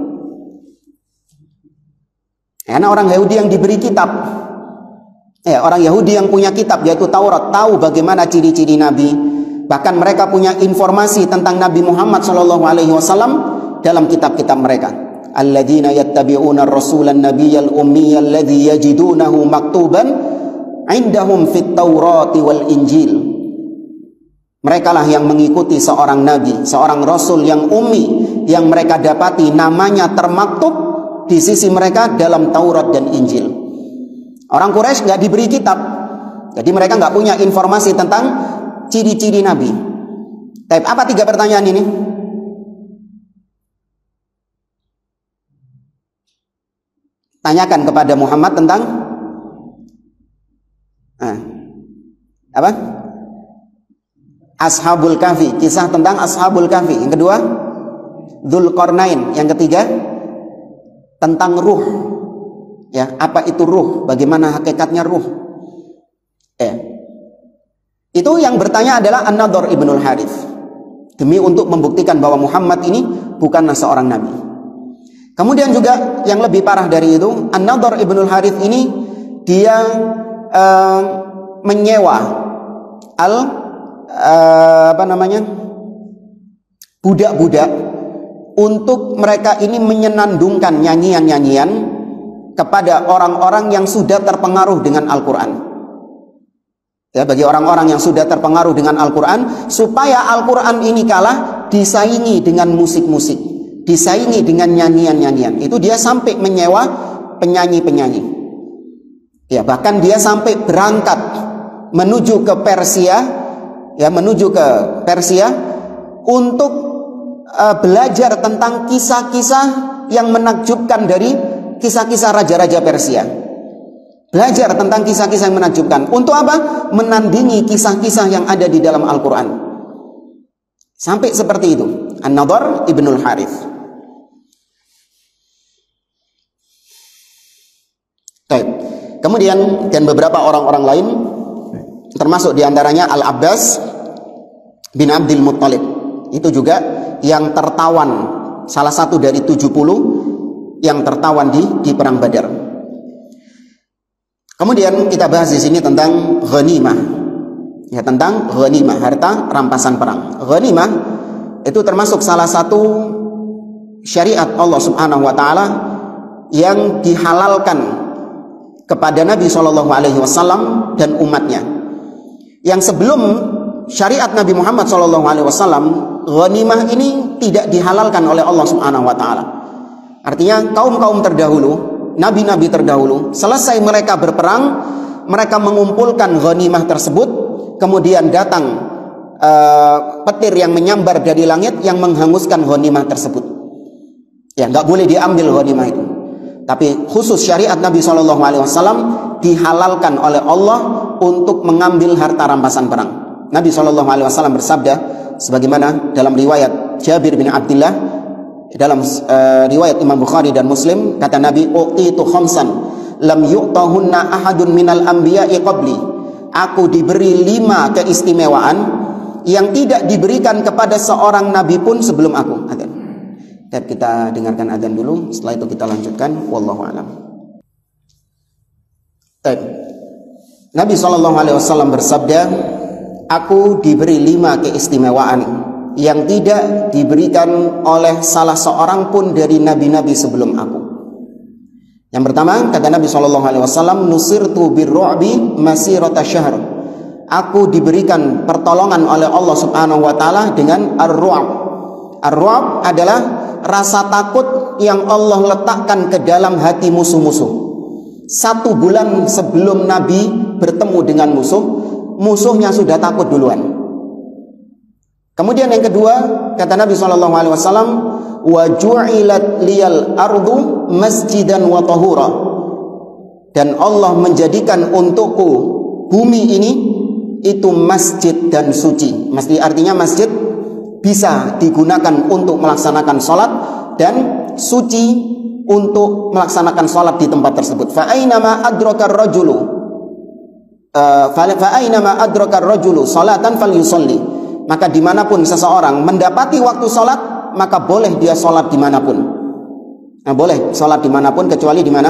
Karena orang Yahudi yang diberi kitab. Ya, orang Yahudi yang punya kitab yaitu Taurat, tahu bagaimana ciri-ciri Nabi. Bahkan mereka punya informasi tentang Nabi Muhammad SAW dalam kitab-kitab mereka. Alladzina yattabi'una ar-rasulan nabiyyal ummiyal ladzi yajidunahu maktuban 'indahum fit Taurati wal Injil. Mereka lah yang mengikuti seorang nabi, seorang rasul yang ummi, yang mereka dapati namanya termaktub di sisi mereka dalam Taurat dan Injil. Orang Quraisy nggak diberi kitab, jadi mereka nggak punya informasi tentang ciri-ciri Nabi. Tapi apa 3 pertanyaan ini? Tanyakan kepada Muhammad tentang apa? Ashabul Kahfi, kisah tentang Ashabul Kahfi. Yang kedua, Dzulqarnain. Yang ketiga, tentang ruh. Ya, apa itu ruh? Bagaimana hakikatnya ruh? Itu yang bertanya adalah An-Nadhr ibnul Harith, demi untuk membuktikan bahwa Muhammad ini bukanlah seorang nabi. Kemudian juga yang lebih parah dari itu, An-Nadhr ibnul Harith ini dia menyewa budak-budak untuk mereka ini menyenandungkan nyanyian-nyanyian kepada orang-orang yang sudah terpengaruh dengan Al-Quran. Ya, bagi orang-orang yang sudah terpengaruh dengan Al-Quran, supaya Al-Quran ini kalah disaingi dengan musik-musik, disaingi dengan nyanyian-nyanyian. Itu dia sampai menyewa penyanyi-penyanyi. Ya, bahkan dia sampai berangkat menuju ke Persia, ya, menuju ke Persia untuk belajar tentang kisah-kisah yang menakjubkan dari kisah-kisah raja-raja Persia. Belajar tentang kisah-kisah yang menakjubkan. Untuk apa? Menandingi kisah-kisah yang ada di dalam Al-Quran. Sampai seperti itu An-Nadhr ibnul Harith. Baik. Kemudian dan beberapa orang-orang lain, termasuk diantaranya Al-Abbas bin Abdul Muttalib. Itu juga yang tertawan, salah satu dari 70 yang tertawan di perang Badar. Kemudian kita bahas di sini tentang ghanimah. Ya, tentang ghanimah, harta rampasan perang. Ghanimah itu termasuk salah satu syariat Allah Subhanahu wa taala yang dihalalkan kepada Nabi SAW dan umatnya. Yang sebelum syariat Nabi Muhammad SAW, ghanimah ini tidak dihalalkan oleh Allah Subhanahu wa taala. Artinya kaum-kaum terdahulu, nabi-nabi terdahulu, selesai mereka berperang, mereka mengumpulkan ghanimah tersebut, kemudian datang petir yang menyambar dari langit yang menghanguskan ghanimah tersebut. Ya, nggak boleh diambil ghanimah itu. Tapi khusus syariat Nabi SAW dihalalkan oleh Allah untuk mengambil harta rampasan perang. Nabi SAW bersabda, sebagaimana dalam riwayat Jabir bin Abdullah, dalam riwayat Imam Bukhari dan Muslim, kata Nabi, uqitu khamsan lam yu'tahunna ahadun minal anbiya'i qabli. Aku diberi 5 keistimewaan yang tidak diberikan kepada seorang nabi pun sebelum aku. Adzan. Kita dengarkan adzan dulu, setelah itu kita lanjutkan. Wallahu a'lam. Nabi SAW bersabda, aku diberi 5 keistimewaan yang tidak diberikan oleh salah seorang pun dari nabi-nabi sebelum aku. Yang pertama, kata Nabi SAW, nusirtu birru'bi masirata syahr. Aku diberikan pertolongan oleh Allah Subhanahu wa taala dengan ar-ru'b. Ar-ru'b adalah rasa takut yang Allah letakkan ke dalam hati musuh-musuh. 1 bulan sebelum Nabi bertemu dengan musuhnya sudah takut duluan. Kemudian yang kedua, kata Nabi SAW, wa ju'ilat liyal ardu masjidan wa tahura. Dan Allah menjadikan untukku bumi ini itu masjid dan suci. Artinya masjid bisa digunakan untuk melaksanakan sholat dan suci untuk melaksanakan sholat di tempat tersebut. Fa'ainama adrakar rajulu salatan falyusalli. Maka dimanapun seseorang mendapati waktu sholat, maka boleh dia sholat dimanapun. Nah, boleh sholat dimanapun kecuali di mana?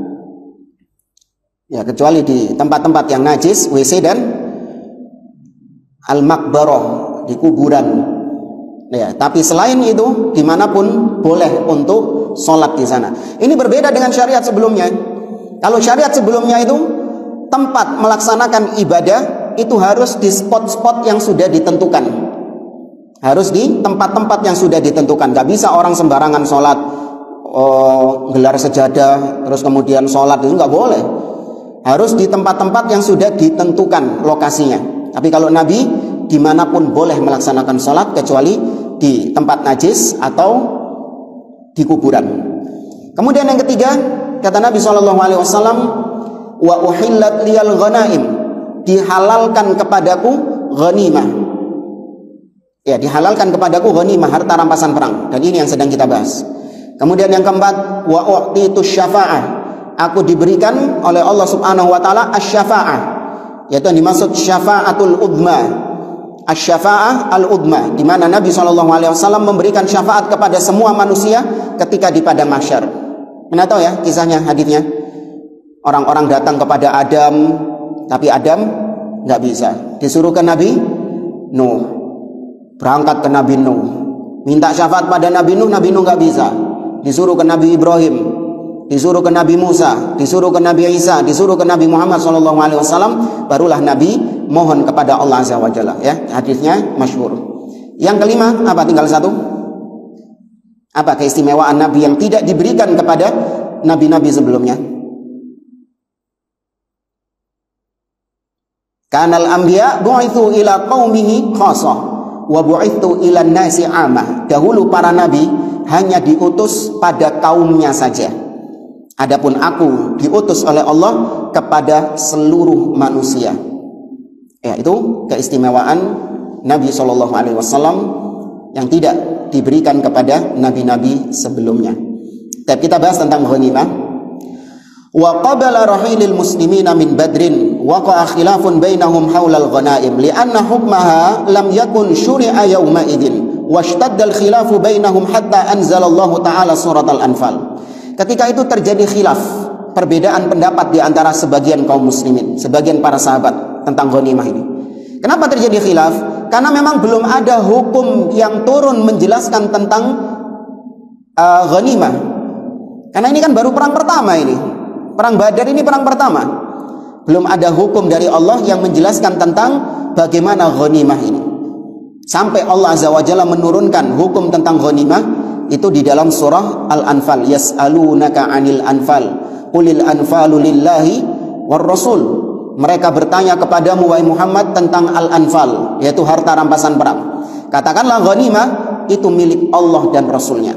Ya, kecuali di tempat-tempat yang najis, WC dan al-maqbarah, di kuburan. Ya, tapi selain itu dimanapun boleh untuk sholat di sana. Ini berbeda dengan syariat sebelumnya. Kalau syariat sebelumnya itu tempat melaksanakan ibadah itu harus di spot-spot yang sudah ditentukan. Harus di tempat-tempat yang sudah ditentukan. Gak bisa orang sembarangan sholat, gelar sejadah, terus kemudian sholat, itu gak boleh. Harus di tempat-tempat yang sudah ditentukan lokasinya. Tapi kalau Nabi dimanapun boleh melaksanakan sholat kecuali di tempat najis atau di kuburan. Kemudian yang ketiga, kata Nabi SAW, wa uhillat liyal ghanaim, dihalalkan kepadaku ghanimah. Ya, dihalalkan kepadaku ghanimah, harta rampasan perang. Dan ini yang sedang kita bahas. Kemudian yang keempat, wa u'titu syafa'ah, aku diberikan oleh Allah Subhanahu wa taala asy-syafa'ah, yaitu yang dimaksud syafa'atul udma. Asy-syafa'ah al-udma, di mana Nabi SAW memberikan syafaat kepada semua manusia ketika di padang mahsyar. Anda tahu ya kisahnya, hadisnya. Orang-orang datang kepada Adam, tapi Adam nggak bisa. Disuruh ke Nabi Nuh, berangkat ke Nabi Nuh, minta syafaat pada Nabi Nuh nggak bisa. Disuruh ke Nabi Ibrahim, disuruh ke Nabi Musa, disuruh ke Nabi Isa, disuruh ke Nabi Muhammad SAW, barulah Nabi mohon kepada Allah Azza wa Jalla. Ya, hadisnya masyhur. Yang kelima, apa? Tinggal satu. Apa keistimewaan Nabi yang tidak diberikan kepada nabi-nabi sebelumnya? Kanal anbiya bu'itsu ila qaumihi khassah wa bu'itsu ila nasi 'amah. Dahulu para nabi hanya diutus pada kaumnya saja. Adapun aku diutus oleh Allah kepada seluruh manusia. Ya, itu keistimewaan Nabi SAW yang tidak diberikan kepada nabi-nabi sebelumnya. Kita bahas tentang ghanimah. Wa qabala rahilil muslimina min badrin waqa'a khilafun bainahum haulal ghanaim li'anna hukmaha lam yakun syuri'a yawma idzin washtadda al-khilafu bainahum hatta anzalallahu ta'ala surat al-anfal. Ketika itu terjadi khilaf, perbedaan pendapat di antara sebagian kaum muslimin, sebagian para sahabat tentang ghanimah ini. Kenapa terjadi khilaf? Karena memang belum ada hukum yang turun menjelaskan tentang ghanimah. Karena ini kan baru perang pertama ini. Perang Badar ini perang pertama. Belum ada hukum dari Allah yang menjelaskan tentang bagaimana ghanimah ini. Sampai Allah Azza wa Jalla menurunkan hukum tentang ghanimah itu di dalam surah Al-Anfal. Yas'alunaka 'anil anfal. Qulil anfalu lillahi war rasul. Mereka bertanya kepadamu wahai Muhammad tentang Al-Anfal, yaitu harta rampasan perang. Katakanlah ghanimah itu milik Allah dan Rasulnya.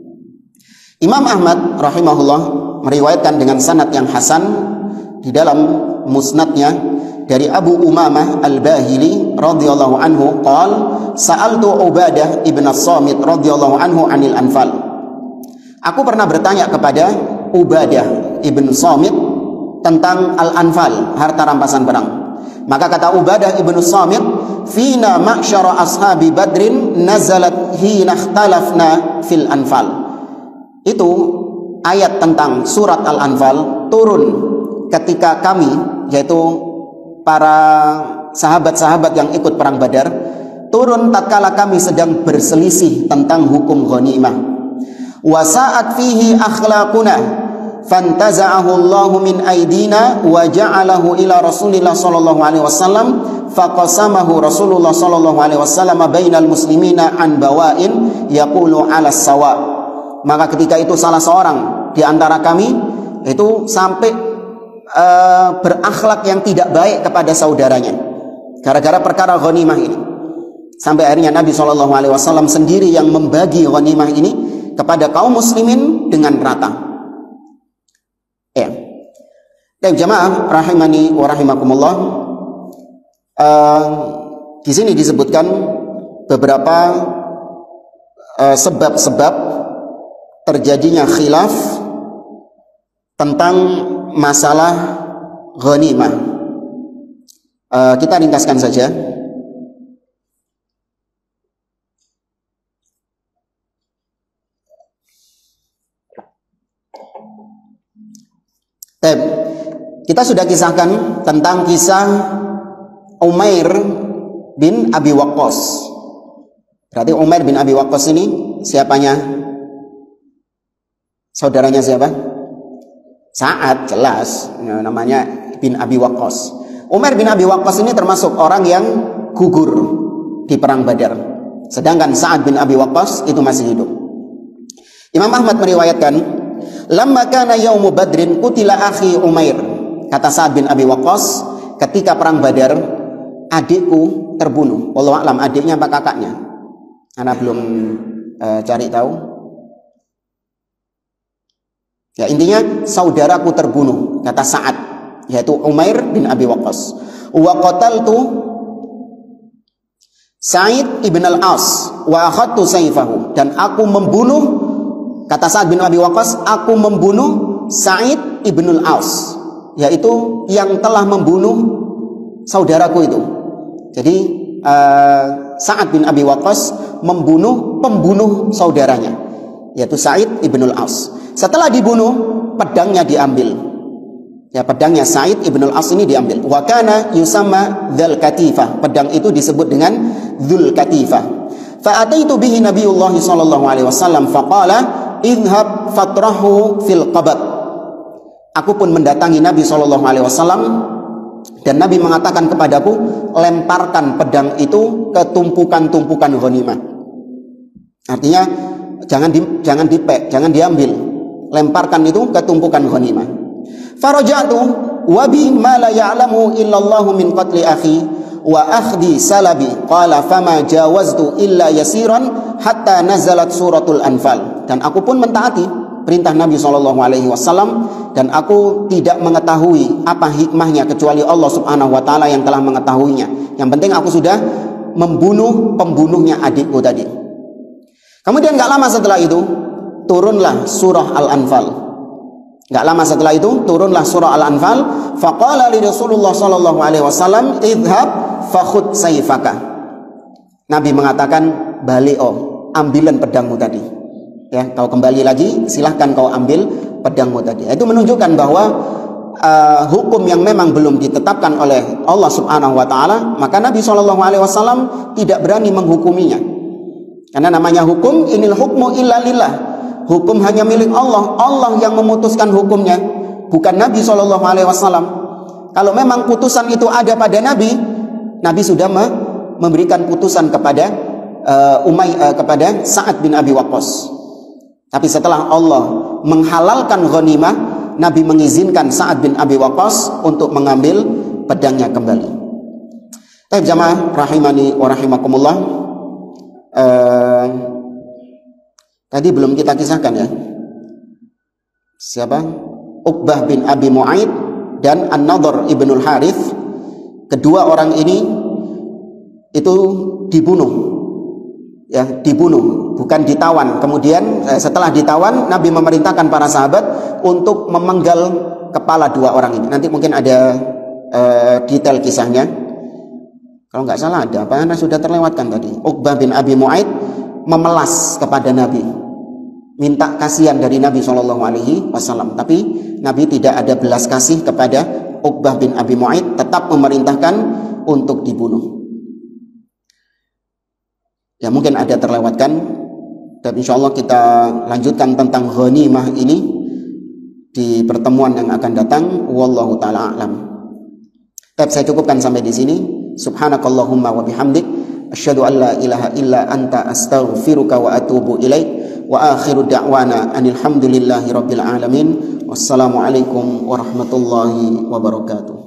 Imam Ahmad rahimahullah meriwayatkan dengan sanad yang hasan di dalam musnadnya dari Abu Umamah Al-Bahili radhiyallahu anhu qala sa'altu Ubadah ibn As-Samit radhiyallahu anhu 'anil anfal. Aku pernah bertanya kepada Ubadah ibn Samit tentang al-anfal, harta rampasan perang. Maka kata Ubadah ibn Samit, "Fina ma'syara ashabi Badrin nazalat hina ikhtalafna fil anfal." Itu ayat tentang surat Al-Anfal turun ketika kami, yaitu para sahabat-sahabat yang ikut perang Badar, turun tatkala kami sedang berselisih tentang hukum ghanimah. Wa sa'at fihi akhlaquna fantaza'ahu Allah min aidina wa ja'alahu ila Rasulillah sallallahu alaihi wasallam faqasamahu Rasulullah sallallahu alaihi wasallam bainal muslimina an bawain yaqulu 'ala sawa. Maka ketika itu salah seorang di antara kami itu sampai berakhlak yang tidak baik kepada saudaranya gara-gara perkara ghanimah ini. Sampai akhirnya Nabi SAW sendiri yang membagi ghanimah ini kepada kaum muslimin dengan rata. Ya. Dan jamaah rahimani wa rahimakumullah, di sini disebutkan beberapa sebab-sebab terjadinya khilaf tentang masalah ghanimah. Kita ringkaskan saja. Kita sudah kisahkan tentang kisah Umair bin Abi Waqqas. Berarti Umair bin Abi Waqqas ini siapanya? Saudaranya siapa? Sa'ad, jelas namanya bin Abi Waqqas. Umair bin Abi Waqqas ini termasuk orang yang gugur di perang Badar, sedangkan Sa'ad bin Abi Waqqas itu masih hidup. Imam Ahmad meriwayatkan, lamma kana yaumu Badrin qutila akhi Umair. Kata Sa'ad bin Abi Waqqas, ketika perang Badar adikku terbunuh. Wallahu a'lam, adiknya apa kakaknya? Ana belum cari tahu. Ya, intinya saudaraku terbunuh, kata Sa'ad, yaitu Umair bin Abi Waqqas. Wa qataltu Sa'id ibn al-As wa akhadtu sayfahu, dan aku membunuh, kata Sa'ad bin Abi Waqqas, aku membunuh Sa'id ibn al-As, yaitu yang telah membunuh saudaraku itu. Jadi Sa'ad bin Abi Waqqas membunuh pembunuh saudaranya, yaitu Sa'id ibn al-As. Setelah dibunuh, pedangnya diambil. Ya, pedangnya Sa'id ibn al-As ini diambil. Wa kana yusamma dzul katifah. Pedang itu disebut dengan dzul katifah. Fa ataitu bihi Nabiullah sallallahu alaihi wasallam faqala idhhab fatrahu fil qabad. Aku pun mendatangi Nabi sallallahu alaihi wasallam dan Nabi mengatakan kepadaku, lemparkan pedang itu ke tumpukan-tumpukan ghanimah. Artinya jangan diambil, lemparkan itu ke tumpukan ghanimah. Faraja'tu wa bi ma la ya'lamu illallahu min qatli akhi wa akhdi salabi, qala fama jawaztu illa yasiran hatta nazalat suratul Anfal. Dan aku pun mentaati perintah Nabi SAW, dan aku tidak mengetahui apa hikmahnya kecuali Allah Subhanahu wa taala yang telah mengetahuinya. Yang penting aku sudah membunuh pembunuhnya adikku tadi. Kemudian gak lama setelah itu turunlah surah Al-Anfal. Gak lama setelah itu turunlah surah Al-Anfal. Faqala li Rasulullah sallallahu alaihi wasallam idhab fakhud sayfaka. Nabi mengatakan, balik ambilan pedangmu tadi. Ya, kau kembali lagi, silahkan kau ambil pedangmu tadi. Itu menunjukkan bahwa hukum yang memang belum ditetapkan oleh Allah Subhanahu wa taala, maka Nabi sallallahu alaihi wasallam tidak berani menghukuminya. Karena namanya hukum, inil hukmu illa lillah. Hukum hanya milik Allah. Allah yang memutuskan hukumnya, bukan Nabi SAW. Kalau memang putusan itu ada pada Nabi, Nabi sudah memberikan putusan kepada kepada Sa'ad bin Abi Waqqas. Tapi setelah Allah menghalalkan ghanimah, Nabi mengizinkan Sa'ad bin Abi Waqqas untuk mengambil pedangnya kembali. Baik jamaah rahimani wa rahimakumullah. Tadi belum kita kisahkan ya, siapa? Uqbah bin Abi Mu'aid dan An-Nadhr ibnul Harith. Kedua orang ini itu dibunuh, ya, dibunuh, bukan ditawan. Kemudian setelah ditawan, Nabi memerintahkan para sahabat untuk memenggal kepala dua orang ini. Nanti mungkin ada detail kisahnya. Kalau nggak salah ada, apa Anda sudah terlewatkan tadi. Uqbah bin Abi Mu'aid memelas kepada Nabi, minta kasihan dari Nabi SAW. Tapi Nabi tidak ada belas kasih kepada Uqbah bin Abi Mu'aid, tetap memerintahkan untuk dibunuh. Ya, mungkin ada terlewatkan, dan insya Allah kita lanjutkan tentang ghanimah ini di pertemuan yang akan datang. Wallahu ta'ala a'lam. Saya cukupkan sampai di sini. Subhanakallahumma wa bihamdik, Asyhadu an la ilaha illa anta astaghfiruka wa atubu ilaik. Wa akhiru da'wana anil hamdulillahi rabbil alamin. Wassalamualaikum warahmatullahi wabarakatuh.